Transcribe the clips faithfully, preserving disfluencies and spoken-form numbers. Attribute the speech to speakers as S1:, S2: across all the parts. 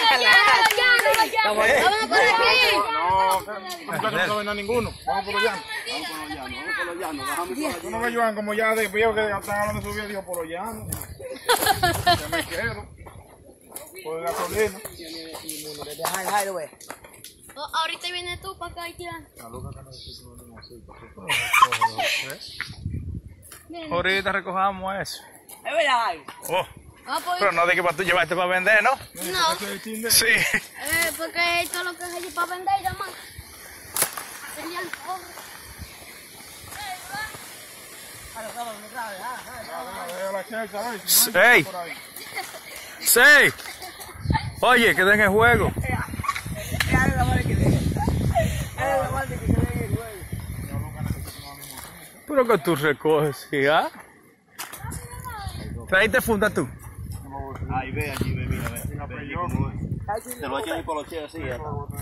S1: Vamos por aquí.
S2: No, no, no saben a ninguno. Vamos por los llanos. Vamos por los llanos, vamos por los llanos. Tú no me llevan como ya de viejo que están hablando de su vida, digo por los llanos. Ya me quiero. Por gasolina.
S1: Ahorita viene tú para acá y tiran.
S3: Ahorita recojamos eso.
S4: Es verdad.
S3: Oh, pero no de que para tú llevarte para vender, ¿no?
S1: No.
S3: Sí.
S1: Eh, porque esto es lo que es allí para vender, nada más. Sería el pobre.
S3: ¡Ey! ¡Sí! Oye, que den el juego. Pero que tú recoges, ¿sí? ¿Ah? Traíste funda tú.
S2: Ahí ve, allí ve, mira, ve. Ve cómo es. Te lo echan ahí por los chiles así.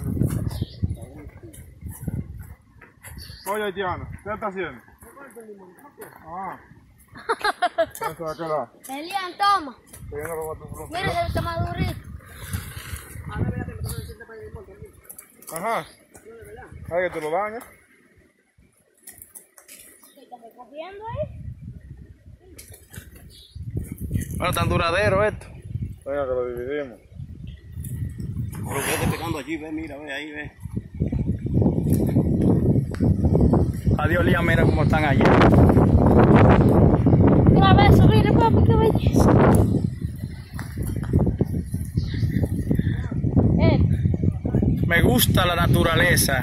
S2: Oye, Haitiano, ¿qué estás haciendo? Ah. Eso va a quedar.
S1: Elian, toma. Mira, se está madurito.
S2: Ajá. Ay, que te lo dañas.
S1: ¿Qué estás recogiendo ahí?
S3: Bueno, tan duradero esto.
S2: Venga, que lo dividimos.
S5: Pero vete pegando allí, ve, mira, ve, ahí, ve.
S3: Adiós, Lía, mira cómo están allí.
S1: Mira, ve, subir, papi, qué belleza. Eh.
S3: Me gusta la naturaleza.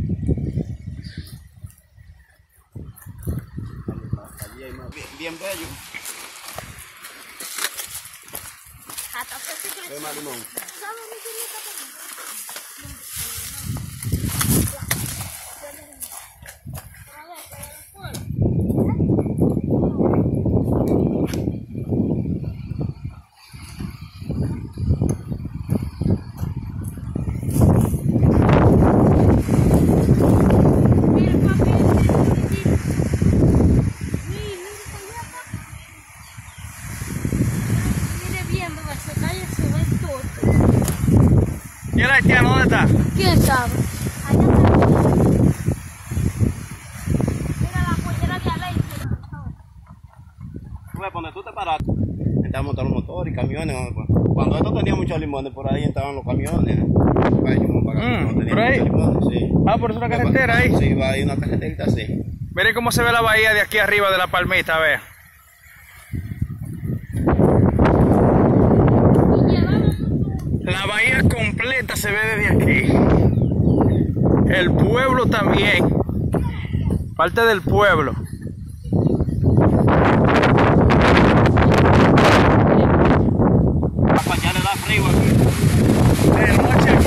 S5: Allí hay más, bien, bien bello. Ve más limón.
S3: ¿Y el haitiano dónde está?
S1: ¿Quién sabe? Allá está. Mira la pollera de Alex.
S5: Tú ves, donde tú te paraste, entramos todos los motores y camiones. Cuando esto tenía muchos limones, por ahí entraban los camiones.
S3: Mm, ¿por ahí?
S5: Limones, sí.
S3: Ah, por eso una carretera ahí.
S5: Sí, va ahí una carreterita así.
S3: Miren cómo se ve la bahía de aquí arriba de la palmita, a ver. La bahía completa se ve desde aquí. El pueblo también. Parte del pueblo.
S5: Para allá le da frío aquí.
S3: De noche